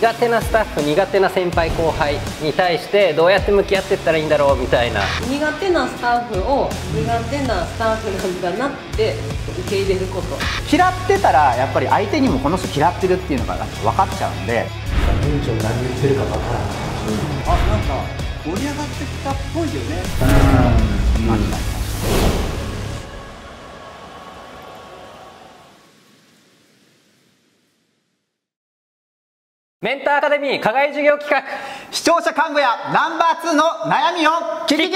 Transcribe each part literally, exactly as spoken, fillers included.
苦手なスタッフ、苦手な先輩後輩に対してどうやって向き合っていったらいいんだろうみたいな。 苦手なスタッフを苦手なスタッフなんだなって受け入れること。 嫌ってたらやっぱり相手にもこの人嫌ってるっていうのが分かっちゃうんで、 店長何言ってるか分からない。 あ、なんか盛り上がってきたっぽいよね。 うん、確かに。 メンターアカデミー課外授業企画、 視聴者幹部やナンバーツーの悩みを聞き切る。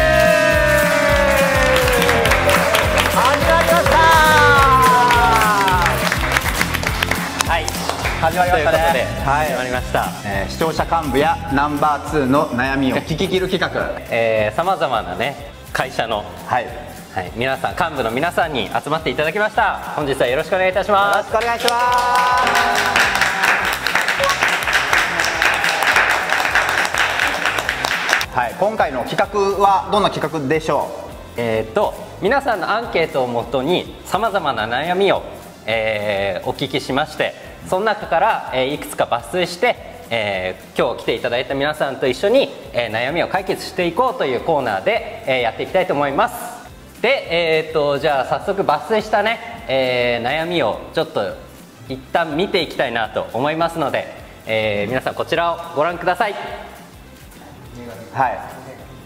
始まりました。 はい、 始まりましたね。 ということで、 はい、 始まりました、 えー、視聴者幹部やナンバーツーの悩みを聞き切る企画。 さまざまなね会社の、 はいはい、皆さん、幹部の皆さんに集まっていただきました。本日はよろしくお願いいたします。 よろしくお願いします。はい、今回の企画はどんな企画でしょう。 えーと皆さんのアンケートをもとにさまざまな悩みを、えー、お聞きしまして、その中から、えー、いくつか抜粋して、えー、今日来ていただいた皆さんと一緒に、えー、悩みを解決していこうというコーナーで、えー、やっていきたいと思います。で、えーとじゃあ早速抜粋したね、えー、悩みをちょっと一旦見ていきたいなと思いますので、えー、皆さんこちらをご覧ください。 はい、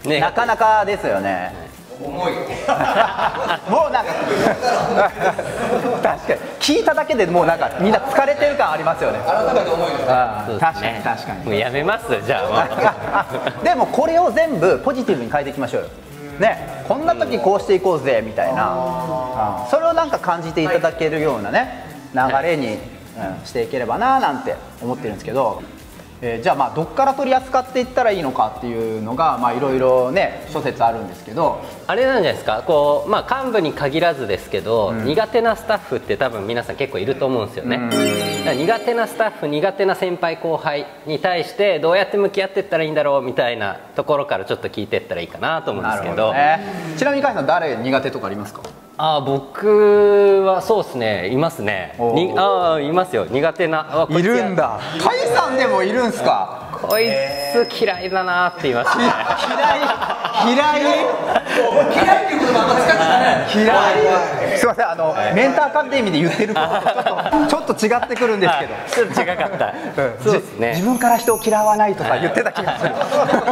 ね、なかなかですよね。重いもうなんか確かに聞いただけでもうなんかみんな疲れてる感ありますよね。 改めて思います。 確かに確かに。 もうやめますじゃあ。 でもこれを全部ポジティブに変えていきましょうよね。こんな時こうしていこうぜみたいな、それをなんか感じていただけるようなね流れに、うん、していければななんて思ってるんですけど、えー、じゃあまあどっから取り扱っていったらいいのかっていうのがまあいろいろね諸説あるんですけど、 あれなんじゃないですか、こう、まあ、幹部に限らずですけど、うん、苦手なスタッフって多分皆さん結構いると思うんですよね。だから苦手なスタッフ、苦手な先輩後輩に対してどうやって向き合っていったらいいんだろうみたいなところからちょっと聞いていったらいいかなと思うんですけど。 どね、ちなみに甲斐さん誰苦手とかありますか？ あ、僕はそうですね、いますね。にあいますよ、苦手な。 いるんだ。甲斐さんでもいるんすか？ こいつ嫌いだなって言いましたね。 嫌い嫌い嫌いっていう言葉あんま使ってない。嫌い。すいません、あの、はい、メンターアカデミーで言ってることとちょっとちょっと違ってくるんですけど。 ちょっと違かった。そうですね。 自分から人を嫌わないとか言ってた気がする。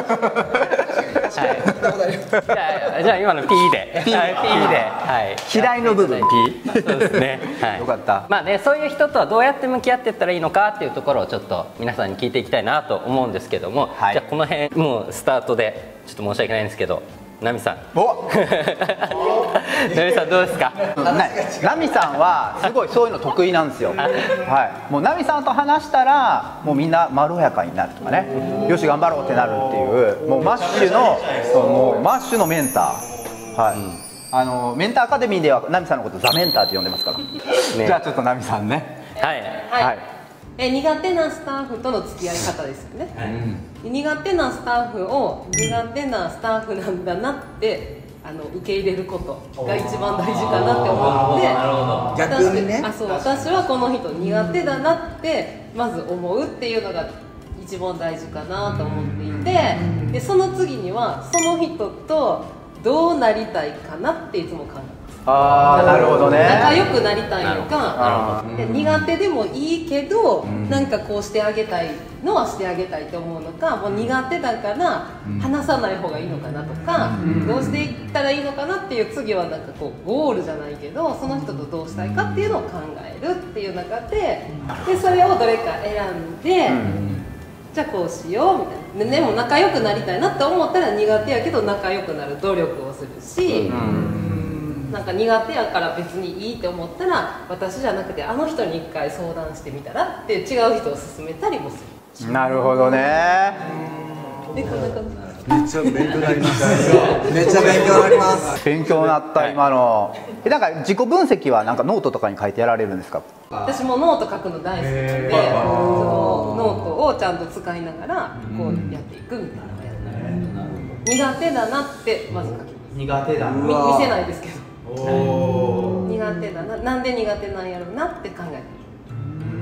じゃあ今の P で P で、はい、 嫌いの部分 P。 そうですね。はい。よかった。まあね、そういう人とはどうやって向き合っていったらいいのかっていうところをちょっと皆さんに聞いていきたいなと思うんですけども、はい、じゃあこの辺もうスタートでちょっと申し訳ないんですけど、ナミさん。お。ナミさんどうですか？ ナミさんはすごいそういうの得意なんですよ。はい。もうナミさんと話したらもうみんなまろやかになるとかね、よし頑張ろうってなるっていう、もうマッシュのもうマッシュのメンター。はい。うん、あのメンターアカデミーではナミさんのことザメンターって呼んでますから。ね、じゃあちょっとナミさんね。 はい。 はい。え苦手なスタッフとの付き合い方ですよね。うん、苦手なスタッフを苦手なスタッフなんだなってあの受け入れることが一番大事かなって思って、 逆にね、 あ、そう、私はこの人苦手だなってまず思うっていうのが一番大事かなと思っていて、でその次にはその人とどうなりたいかなっていつも考えます。 ああ、なるほどね。 仲良くなりたいのか、で苦手でもいいけど、うん、なんかこうしてあげたいのはしてあげたいと思うのか、もう苦手だから話さない方がいいのかなとか、うん、どうしていったらいいのかなっていう次はなんかこうゴールじゃないけど、その人とどうしたいかっていうのを考えるっていう中で、でそれをどれか選んで、うん、じゃあこうしようみたいな。ででも仲良くなりたいなって思ったら苦手やけど仲良くなる努力をするし。うん、なんか苦手やから別にいいって思ったら私じゃなくてあの人に一回相談してみたらって違う人を勧めたりもする。 なるほどね。 めっちゃ勉強になります。めっちゃ勉強になります。 勉強になった今の。え、なんか自己分析はなんかノートとかに書いてやられるんですか？ 私もノート書くの大好きなんで、そのノートをちゃんと使いながらこうやっていくみたいな。苦手だなってまず書きます。 苦手だ。 見せないですけど。苦手だな、なんで苦手なんやろうなって考えてる。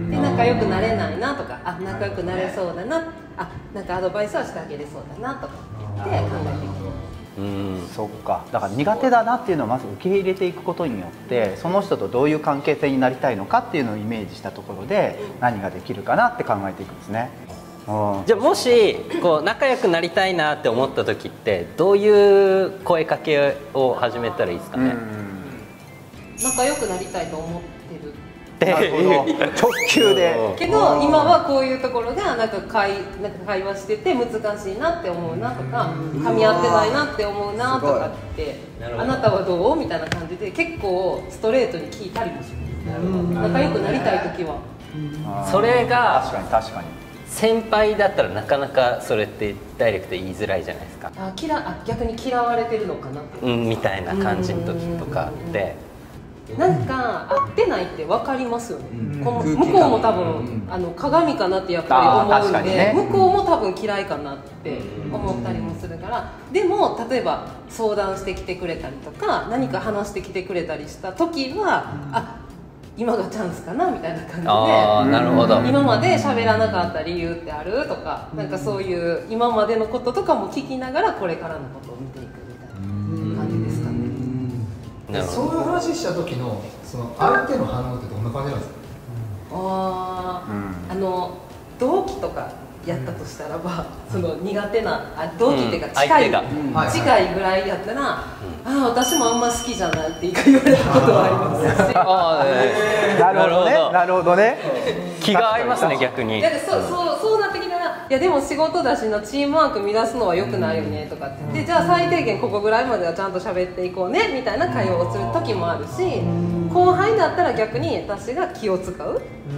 で仲良くなれないなとか、あ仲良くなれそうだな、あなんかアドバイスはしてあげれそうだなとかって考えていく。 うん、 そっか。だから苦手だなっていうのをまず受け入れていくことによってその人とどういう関係性になりたいのかっていうのをイメージしたところで何ができるかなって考えていくんですね。うん、じゃあもしこう仲良くなりたいなって思った時ってどういう声かけを始めたらいいですかね。 仲良くなりたいと思ってるなるほど直球でけど今はこういうところがなんか会なんか会話してて難しいなって思うなとか噛み合ってないなって思うなとかってあなたはどうみたいな感じで結構ストレートに聞いたりもします。仲良くなりたい時はそれが確かに確かに先輩だったらなかなかそれってダイレクト言いづらいじゃないですか。 あ嫌あ逆に嫌われてるのかなって、 うん、みたいな感じの時とかでなんか合ってないって分かりますよね、うん、この向こうも多分、うん、あの鏡かなってやっぱり思うんで、ね、向こうも多分嫌いかなって思ったりもするから、でも例えば相談してきてくれたりとか何か話してきてくれたりした時は、うん、あ今がチャンスかなみたいな感じで、 あーなるほど、 今まで喋らなかった理由ってあるとか、なんかそういう今までのこととかも聞きながらこれからのことを見ていくみたいな感じですかね。 そういう話した時のその相手の反応ってどんな感じなんですか。 ああ、あの同期とかやったとしたらば、その苦手なあ同期っていうか近い、近いぐらいやったら、ああ私もあんま好きじゃないって言われたことはありますし、 ああなるほどね、なるほどね、 気が合いますね逆に。 だからそうそうそうなってきたら、いやでも仕事だしなチームワーク乱すのは良くないよねとかって言って、じゃあ最低限ここぐらいまではちゃんと喋っていこうねみたいな会話をする時もあるし、後輩だったら逆に私が気を使う、うん、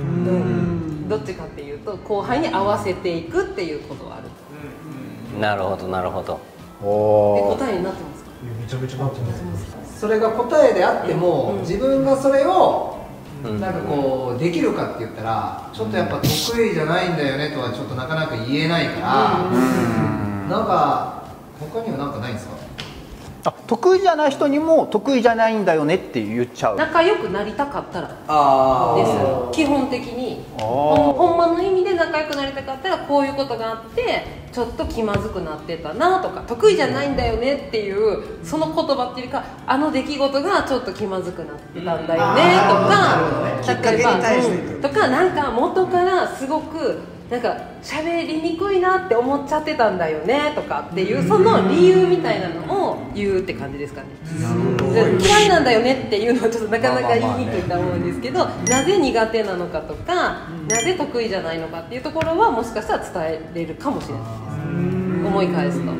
どっちかっていうと後輩に合わせていくっていうことはあると。 なるほどなるほど。 お答えになってますか。 めちゃめちゃなってます。それが答えであっても、うん、自分がそれをなんかこうできるかって言ったらちょっとやっぱ得意じゃないんだよねとはちょっとなかなか言えないから、うん、なんか他には何かないんですか。 あ、得意じゃない人にも得意じゃないんだよねって言っちゃう。 仲良くなりたかったらです基本的にほん、ほんまの意味で仲良くなりたかったらこういうことがあってちょっと気まずくなってたなとか、得意じゃないんだよねっていうその言葉っていうか、あの出来事がちょっと気まずくなってたんだよねとか、例えば、うん、とかなんか元からすごくなんか喋りにくいなって思っちゃってたんだよねとかっていうその理由みたいなのを言うって感じですかね。嫌いなんだよねっていうのはちょっとなかなか言いにくいと思うんですけど、なぜ苦手なのかとかなぜ得意じゃないのかっていうところはもしかしたら伝えれるかもしれないです。思い返すと、うん、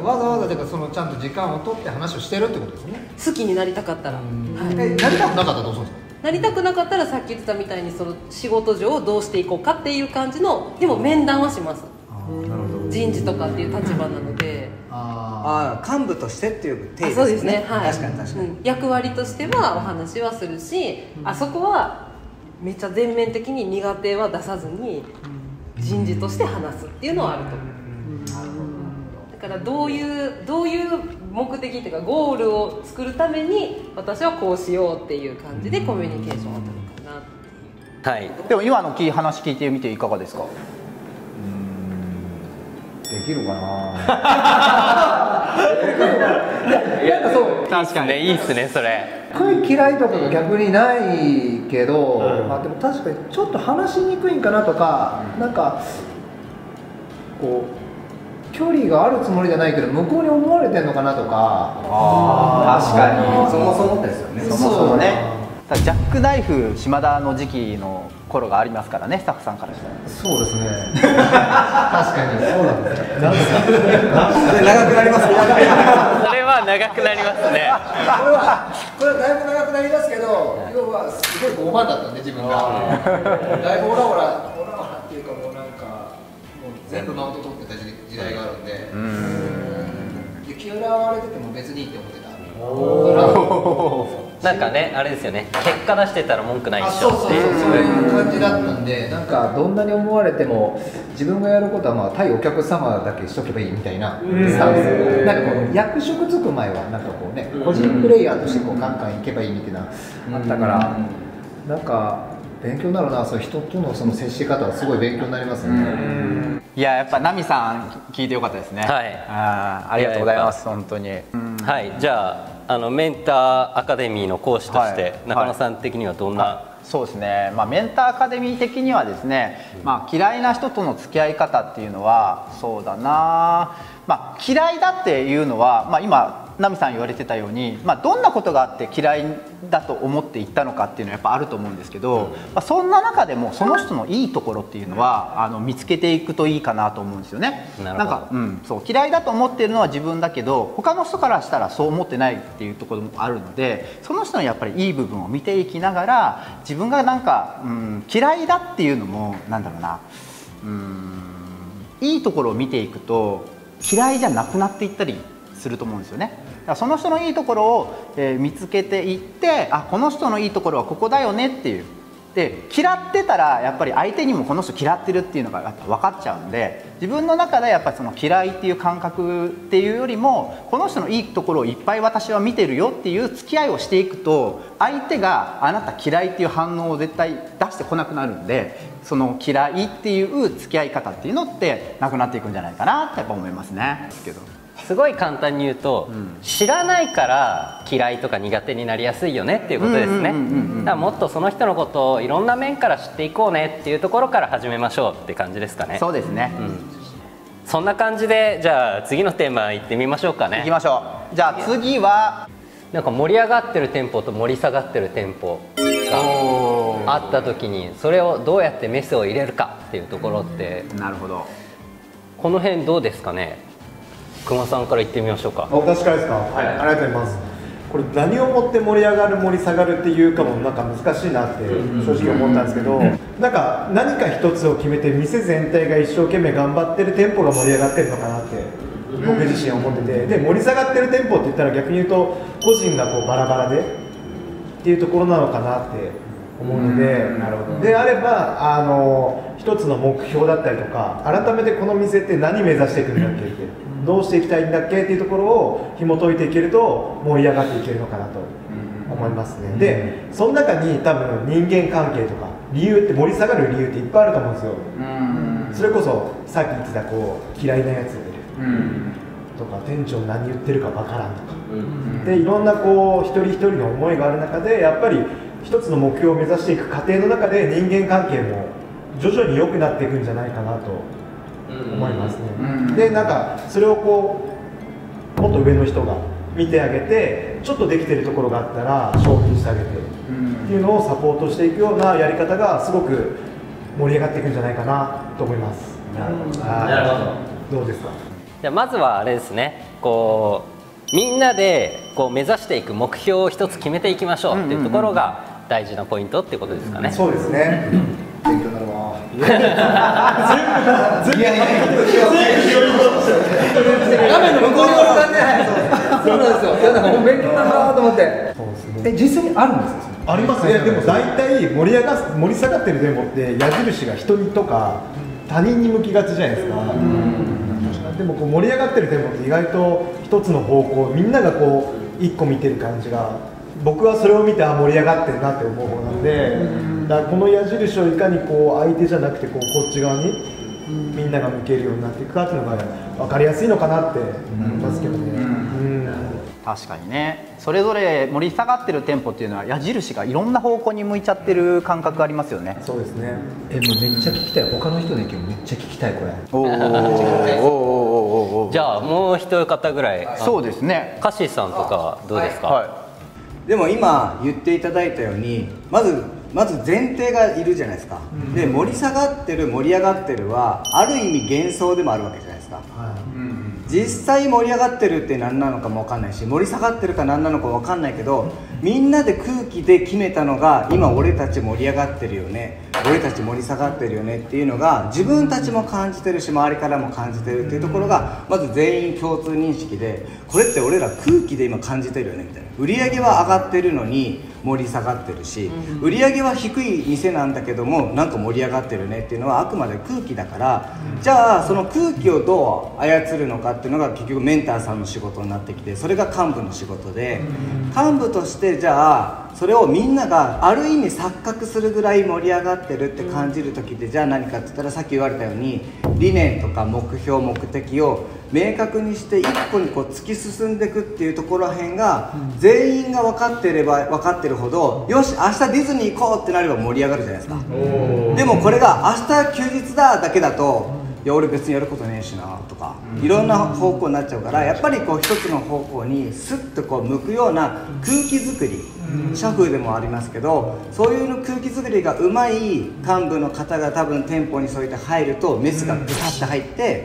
わざわざだからそのちゃんと時間を取って話をしてるってことですね。 好きになりたかったら、はい、 なりたくなかったらどうするんですか。 なりたくなかったらさっき言ってたみたいにその仕事上どうしていこうかっていう感じの、でも面談はします。人事とかっていう立場なので、 ああ幹部としてっていう定義ですね。 そうですね、はい、 確かに確かに、うん、 役割としてはお話はするし、うん、あそこはめっちゃ全面的に苦手は出さずに人事として話すっていうのはあると思う。だからどういうどういう目的っていうかゴールを作るために私はこうしようっていう感じでコミュニケーションを取るかなっていう。 はい。 でも今の話聞いてみていかがですか。 できるかな。 いやそう確かにね、いいっすねそれ。 得意嫌いとかが逆にないけど、うん、まあでも確かにちょっと話しにくいんかなとか、うん、なんかこう距離があるつもりじゃないけど向こうに思われてるのかなとか。 ああ確かにそもそもですよね。 そもそもね。ジャックナイフ島田の時期の頃がありますからね、スタッフさんからしたら。 そうですね。確かにそうなんですよ。 長くなりますね。 それは長くなりますね。 これはこれはだいぶ長くなりますけど、要はすごい傲慢だったんで自分が。だいぶオラオラオラオラっていうかもうなんかもう全部マウント取ってた時代があるんで。うん。嫌われてても別にいいって思ってた。 なんかね、あれですよね、結果出してたら文句ないでしょ。 そうそうそう、そういう感じだったんで、なんかどんなに思われても自分がやることはまあ対お客様だけしとけばいいみたいなスタンス。なんかこう役職つく前はなんかこうね、個人プレイヤーとしてこうガンガンいけばいいみたいなあったから、なんか勉強になるな、そう人とのその接し方はすごい勉強になりますよね。 いややっぱナミさん聞いてよかったですね。 はい、 あありがとうございます本当に。 はい、じゃああのメンターアカデミーの講師として、はい、中野さん的にはどんな、はい、 そうですね、まあ、メンターアカデミー的にはですね、まあ、嫌いな人との付き合い方っていうのはそうだな、まあ、嫌いだっていうのは、まあ、今ナミさん言われてたように、まあ、どんなことがあって嫌いだと思っていったのかっていうのはやっぱあると思うんですけど、まあ、そんな中でもその人のいいところっていうのはあの見つけていくといいかなと思うんですよね。なんか、うん、そう嫌いだと思っているのは自分だけど他の人からしたらそう思ってないっていうところもあるので、その人のやっぱりいい部分を見ていきながら自分がなんか、うん、嫌いだっていうのもなんだろうな、うん、いいところを見ていくと嫌いじゃなくなっていったりすると思うんですよね。だからその人のいいところを、えー、見つけていって、あこの人のいいところはここだよねっていう。で嫌ってたらやっぱり相手にもこの人嫌ってるっていうのがやっぱ分かっちゃうんで、自分の中でやっぱりその嫌いっていう感覚っていうよりもこの人のいいところをいっぱい私は見てるよっていう付き合いをしていくと、相手があなた嫌いっていう反応を絶対出してこなくなるんで、その嫌いっていう付き合い方っていうのってなくなっていくんじゃないかなってやっぱ思いますね。ですけどすごい簡単に言うと、うん、知らないから嫌いとか苦手になりやすいよねっていうことですね。だからもっとその人のことをいろんな面から知っていこうねっていうところから始めましょうって感じですかね。 そうですね、うん、 そんな感じでじゃあ次のテーマいってみましょうかね。 いきましょう。じゃあ次はなんか盛り上がってるテンポと盛り下がってるテンポがあった時にそれをどうやってメスを入れるかっていうところって、 なるほど、 この辺どうですかね。熊さんから言ってみましょうか。 私からですか。はい、ありがとうございます。これ何をもって盛り上がる盛り下がるっていうかもなんか難しいなって正直思ったんですけど、なんか何か一つを決めて店全体が一生懸命頑張ってる店舗が盛り上がってるのかなって僕自身は思ってて、で盛り下がってる店舗って言ったら逆に言うと個人がこうバラバラでっていうところなのかなって思うので、なるほどであればあの一つの目標だったりとか、改めてこの店って何目指していくんだっけって、どうしていきたいんだっけっていうところを紐解いていけると盛り上がっていけるのかなと思いますね。でその中に多分人間関係とか理由って盛り下がる理由っていっぱいあると思うんですよ。それこそさっき言ってたこう嫌いなやつとか店長何言ってるかわからんとかで、いろんなこう一人一人の思いがある中でやっぱり一つの目標を目指していく過程の中で人間関係も徐々に良くなっていくんじゃないかなと思いますね。でなんかそれをこうもっと上の人が見てあげて、ちょっとできてるところがあったら承認してあげてっていうのをサポートしていくようなやり方がすごく盛り上がっていくんじゃないかなと思います。なるほど。どうですか。 じゃあまずはあれですね、こうみんなでこう目指していく目標を一つ決めていきましょうっていうところが大事なポイントっていうことですかね。 そうですね。勉強になるわ。全部全部画面の向こうにおる感じ。そうなんですよ。いやなんかもう勉強になるなと思って。 え実際にあるんですか。ありますね。でも大体盛り上が盛り下がってるデモって矢印が人にとか他人に向きがちじゃないですか。でもこう盛り上がってるテンポって意外と一つの方向、みんながこう一個見てる感じが、僕はそれを見てあ盛り上がってるなって思う方なんで、だからこの矢印をいかにこう相手じゃなくてこうこっち側にみんなが向けるようになっていくかっていうのが分かりやすいのかなって思いますけどね。うん確かにね、それぞれ盛り下がってる店舗っていうのは矢印がいろんな方向に向いちゃってる感覚ありますよね。 そうですね。 えもうめっちゃ聞きたい。他の人の意見めっちゃ聞きたいこれ。 おおじゃあもう一方ぐらい。 そうですね。 カシーさんとかどうですか。 はいはい、 でも今言っていただいたようにまずまず前提がいるじゃないですか。うん、で盛り下がってる盛り上がってるはある意味幻想でもあるわけじゃないですか。はい、うん実際盛り上がってるって何なのかも分かんないし、盛り下がってるか何なのか分かんないけど、みんなで空気で決めたのが今俺たち盛り上がってるよね、俺たち盛り下がってるよねっていうのが自分たちも感じてるし周りからも感じてるっていうところがまず全員共通認識で、これって俺ら空気で今感じてるよねみたいな、売り上げは上がってるのに盛り下がってるし、売り上げは低い店なんだけどもなんか盛り上がってるねっていうのはあくまで空気だから、じゃあその空気をどう操るのかっていうのが結局メンターさんの仕事になってきて、それが幹部の仕事で、幹部としてじゃあそれをみんながある意味錯覚するぐらい盛り上がってるって感じる時ってじゃあ何かって言ったら、さっき言われたように理念とか目標目的を明確にして一歩にこう突き進んでいくっていうところらへんが全員が分かってれば分かってるほど、よし明日ディズニー行こうってなれば盛り上がるじゃないですか。でもこれが明日休日だだけだと、いや俺別にやることねえしなとかいろんな方向になっちゃうから、やっぱりこう一つの方向にスッとこう向くような空気作り、社風でもありますけど、そういう空気作りがうまい幹部の方が多分店舗にそうやって入るとメスがブタッと入って、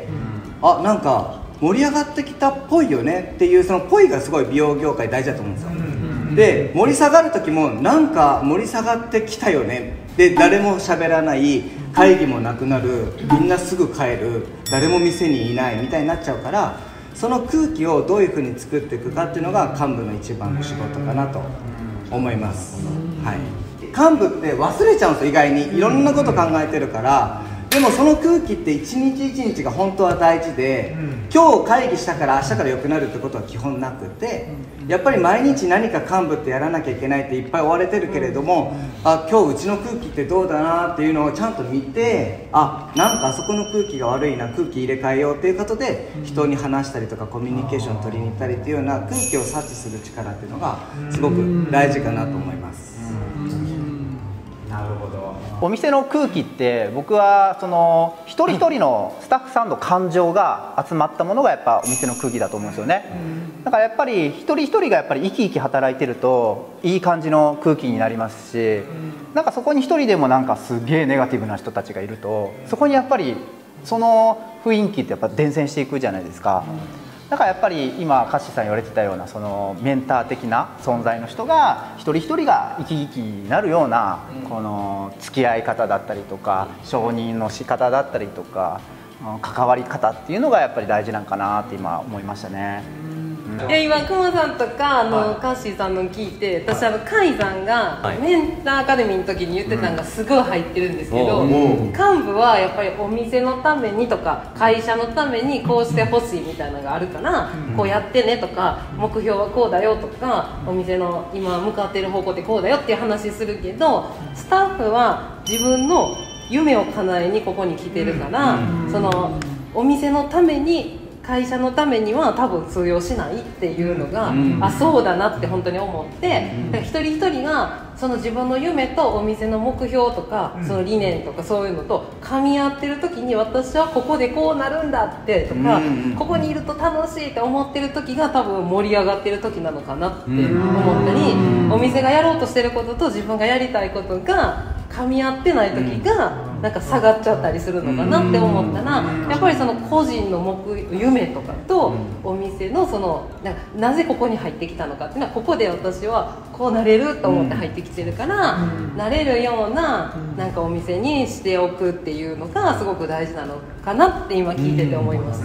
あなんか盛り上がってきたっぽいよねっていう、そのぽいがすごい美容業界大事だと思うんですよ。で盛り下がる時もなんか盛り下がってきたよねで、誰も喋らない、会議もなくなる、みんなすぐ帰る、誰も店にいないみたいになっちゃうから、その空気をどういうふうに作っていくかっていうのが幹部の一番の仕事かなと思います。はい、幹部って忘れちゃうんですよ、意外にいろんなこと考えてるから。でもその空気って一日一日が本当は大事で、今日会議したから明日から良くなるってことは基本なくて、やっぱり毎日何か幹部ってやらなきゃいけないっていっぱい追われてるけれども、あ今日うちの空気ってどうだなっていうのをちゃんと見て、あなんかあそこの空気が悪いな、空気入れ替えようっていうことで人に話したりとかコミュニケーション取りに行ったりっていうような空気を察知する力っていうのがすごく大事かなと思います。 なるほど。お店の空気って僕はその一人一人のスタッフさんの感情が集まったものがやっぱお店の空気だと思うんですよね。だからやっぱり一人一人がやっぱり生き生き働いてるといい感じの空気になりますし、なんかそこに一人でもなんかすげえネガティブな人たちがいると、そこにやっぱりその雰囲気ってやっぱ伝染していくじゃないですか。だからやっぱり今カッシーさん言われてたようなそのメンター的な存在の人が一人一人が生き生きになるようなこの付き合い方だったりとか承認の仕方だったりとか関わり方っていうのがやっぱり大事なんかなって今思いましたね。 いや今くまさんとかあの、はい、カッシーさんの聞いて、私あのカイさんが、はい、メンターアカデミーの時に言ってたのがすごい入ってるんですけど、うん、幹部はやっぱりお店のためにとか会社のためにこうしてほしいみたいなのがあるから、うん、こうやってねとか目標はこうだよとかお店の今向かってる方向でこうだよっていう話するけど、スタッフは自分の夢を叶えにここに来てるから、うん、そのお店のために会社のためには多分通用しないっていうのが、うん、あそうだなって本当に思って、うん、だから一人一人がその自分の夢とお店の目標とか、うん、その理念とかそういうのと噛み合ってる時に、私はここでこうなるんだってとか、うん、ここにいると楽しいって思ってる時が多分盛り上がってる時なのかなって思ったり、うん、お店がやろうとしてることと自分がやりたいことが噛み合ってない時がなんか下がっちゃったりするのかなって思ったら、やっぱりその個人の目夢とかとお店のそのなんかなぜここに入ってきたのかっていうのは、ここで私はこうなれると思って入ってきてるから、なれるようななんかお店にしておくっていうのがすごく大事なのかなって今聞いてて思いました。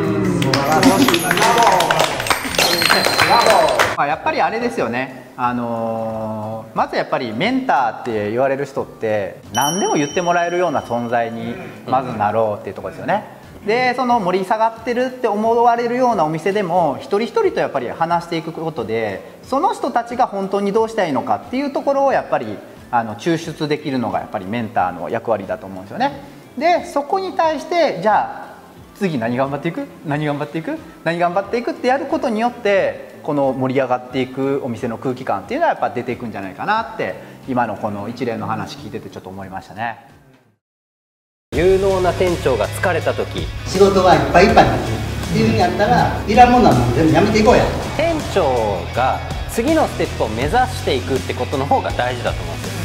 まあやっぱりあれですよね、あのー、まずやっぱりメンターって言われる人って何でも言ってもらえるような存在にまずなろうっていうところですよね。でその盛り下がってるって思われるようなお店でも一人一人とやっぱり話していくことで、その人たちが本当にどうしたいのかっていうところをやっぱりあの抽出できるのがやっぱりメンターの役割だと思うんですよね。でそこに対してじゃあ次何頑張っていく何頑張っていく何頑張っていくってやることによってこの盛り上がっていくお店の空気感っていうのはやっぱ出ていくんじゃないかなって今のこの一連の話聞いててちょっと思いましたね。 有能な店長が疲れた時、 仕事がいっぱいいっぱいになってるっていうふうにやったらいらんものはもう全部やめていこうや。 店長が次のステップを目指していくってことの方が大事だと思うんですよ。